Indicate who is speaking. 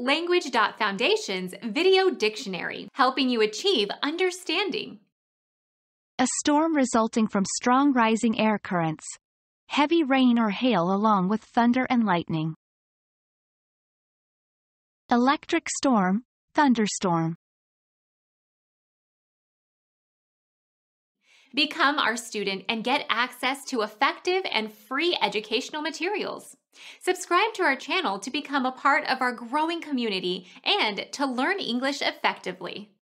Speaker 1: Language.Foundation's Video Dictionary, helping you achieve understanding.
Speaker 2: A storm resulting from strong rising air currents. Heavy rain or hail along with thunder and lightning. Electric storm, thunderstorm.
Speaker 1: Become our student and get access to effective and free educational materials. Subscribe to our channel to become a part of our growing community and to learn English effectively.